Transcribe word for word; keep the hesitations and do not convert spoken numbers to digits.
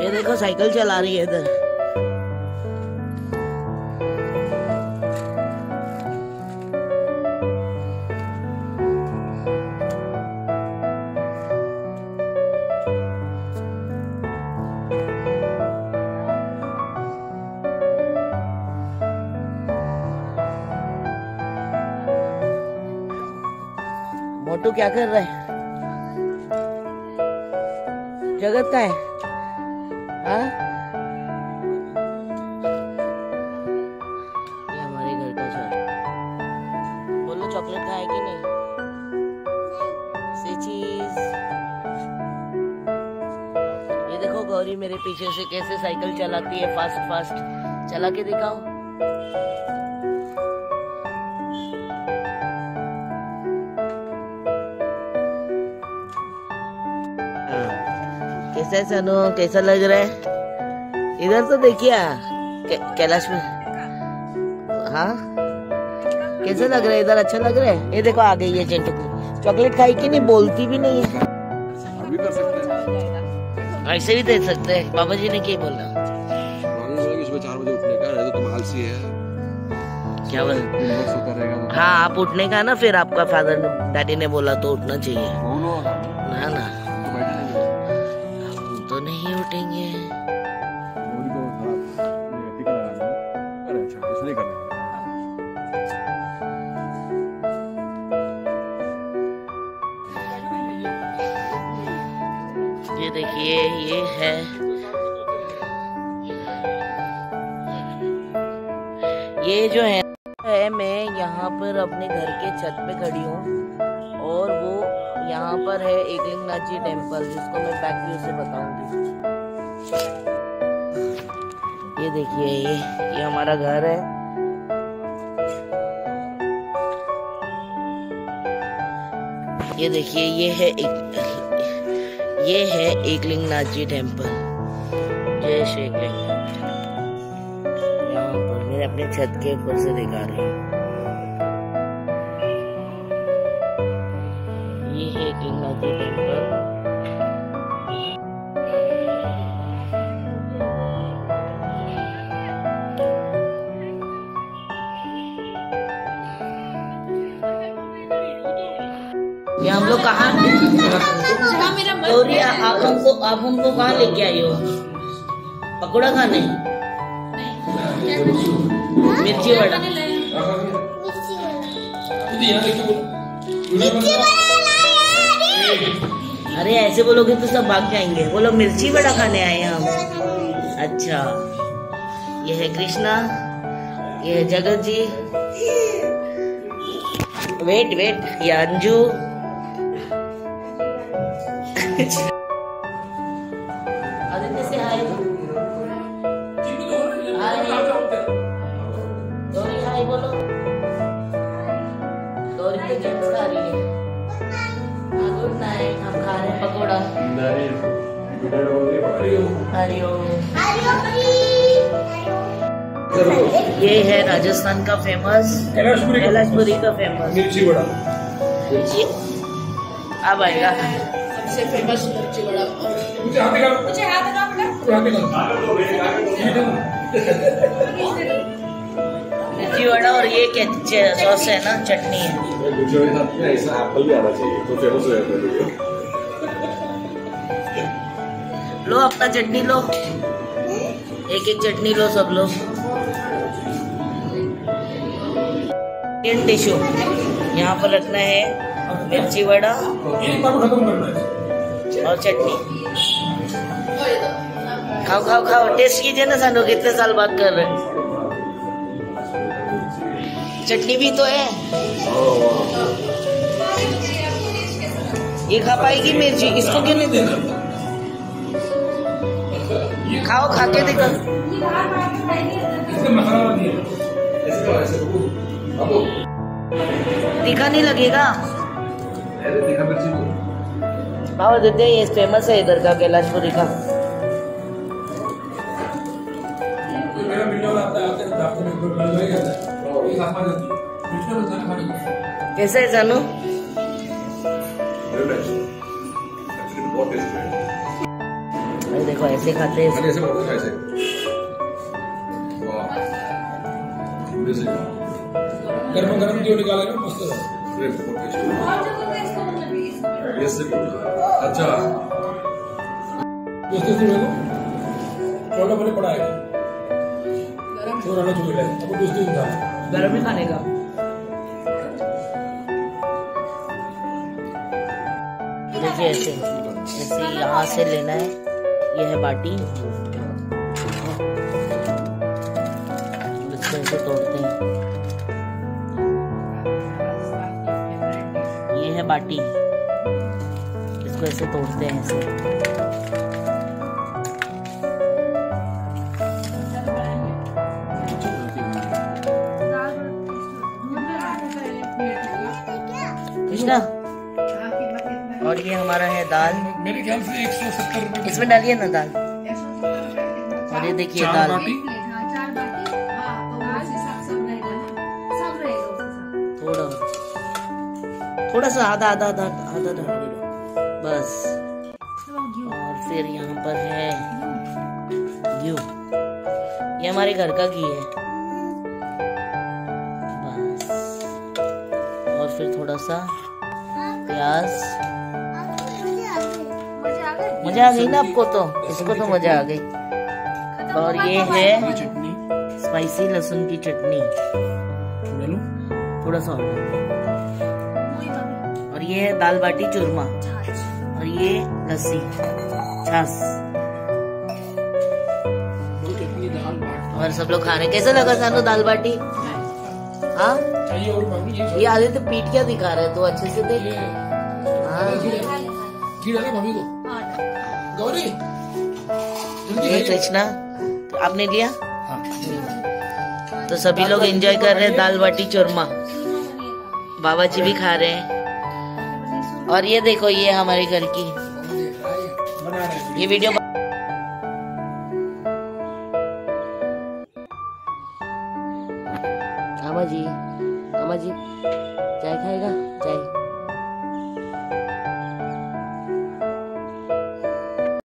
ये देखो साइकिल चला रही है इधर। मोटू क्या कर रहा है? जगत का है? हाँ? ये हमारे घर का चार। बोलो चॉकलेट खाए कि नहीं? से चीज। ये देखो गौरी मेरे पीछे से कैसे साइकिल चलाती है, फास्ट फास्ट। चला के दिखाओ। कैसा है सनू? कैसा लग रहा है? इधर तो देखिए कैलाश में। हाँ कैसा लग रहा है? इधर अच्छा लग रहा है? ये देखो आ गई है चिंटू को। चॉकलेट खाई कि नहीं? बोलती भी नहीं है। अभी कर सकते हैं, ऐसे भी दे सकते हैं। बाबा जी ने क्या बोला? सुबह चार बजे उठने का है तो तुम आलसी है। क्या बोला? तो हाँ आप उठने का ना, फिर आपका फादर डैडी ने बोला तो उठना चाहिए ना ना। तो नहीं उठेंगे। ये देखिए ये है, ये जो है, है मैं यहाँ पर अपने घर के छत पे खड़ी हूँ और वो यहाँ पर है एकलिंगनाथ जी टेम्पल, जिसको मैं बैक व्यू से बताऊंगी। ये देखिए ये ये हमारा घर है। ये देखिए ये है एक ये है एकलिंगनाथ जी टेम्पल। जय श्री एकलिंगनाथ। यहाँ पर मैंने अपने छत के ऊपर से दिखा रही हूँ। ये है एकलिंगनाथ जी टेम्पल। ये हम लोग कहाँ? गौरी आप हमको आप हमको कहाँ लेके आई हो? पकौड़ा खाने? मिर्ची वड़ा। अरे ऐसे बोलोगे तो सब भाग जाएंगे। बोलो मिर्ची वड़ा खाने आए हैं हम। अच्छा ये है कृष्णा, ये है जगत जी। वेट वेट ये अंजू। आदित्य से हाय। गौरी हाय बोलो। गौरी तो गेम्स खा रही है। Good night. हम खा रहे हैं पकौड़ा। हरिओम। ये है राजस्थान का फेमस कैलाशपुरी का फेमस मिर्ची वड़ा। अब आएगा सबसे फेमस मिर्ची वड़ा। मुझे हाथ दिखा। मुझे हाथ दिखा बेटा। मिर्ची वड़ा और ये क्या सॉस है ना, चटनी है। मिर्ची वड़े साथ में ऐसा एप्पल भी आना चाहिए तो फेमस हो जाता है। लो अपना चटनी लो, एक एक चटनी लो सब लोग। इन टिश्यू यहाँ पर रखना है मिर्ची वड़ा और चटनी। खाओ खाओ खाओ, टेस्ट कीजिए ना सानू, कितने साल बाद कर रहे हैं। चटनी भी तो है। ये खा पाएगी मिर्ची? इसको क्यों नहीं देना? खाओ, खा के देखो। तीखा नहीं लगेगा? भाव देते, ये फेमस है इधर का, कैलाशपुरी का। कैसा है जानू? अरे देखो ऐसे खाते हैं अरे ऐसे बोलो ना, ऐसे वाह म्यूजिक गर्मा गर्म जो निकाले ना मस्त है। अरे बहुत टेस्टी यस अच्छा दोस्तों सुनो छोटा पहले पड़ा है छोरा ना छोड़ ले अब दोस्तों था गरम ही खाने का। देखिए ऐसे जैसे यहाँ से लेना है, ये है बाटी, इसको ऐसे तोड़ते हैं, ये है बाटी, इसको ऐसे तोड़ते हैं ऐसे। कृष्णा, और ये हमारा है दाल, मेरे ख्याल से एक सौ सत्तर रुपए इसमें डालिए ना दाल। और ये देखिए चार दाल, बाटी थोड़ा थोड़ा सा आधा आधा आधा आधा आधा बस। और फिर यहाँ पर है घी, ये हमारे घर का घी है बस। और फिर थोड़ा सा प्याज, मजा आ गई ना आपको, तो इसको तो मजा आ गई। और ये है चटनी स्पाइसी लहसुन की चटनी, थोड़ा सा और। और ये है दाल बाटी चूरमा, और ये लस्सी छाछ। और सब लोग खाने, कैसा लगा सानू दाल बाटी? हाँ चाहिए और मांगी ये ये आदित्य पीठ क्या दिखा रहे, तो अच्छे से देख। हाँ घी डाला मम्मी को गौरी जल्दी ये खाइए। कृष्णा, तो आपने लिया? हाँ। तो सभी लोग एंजॉय कर रहे हैं दाल बाटी चूरमा, बाबा जी भी खा रहे हैं। और ये देखो, ये हमारे घर की बना रहे हैं। ये वीडियो। अम्मा जी, अम्मा जी चाय खाएगा? चाय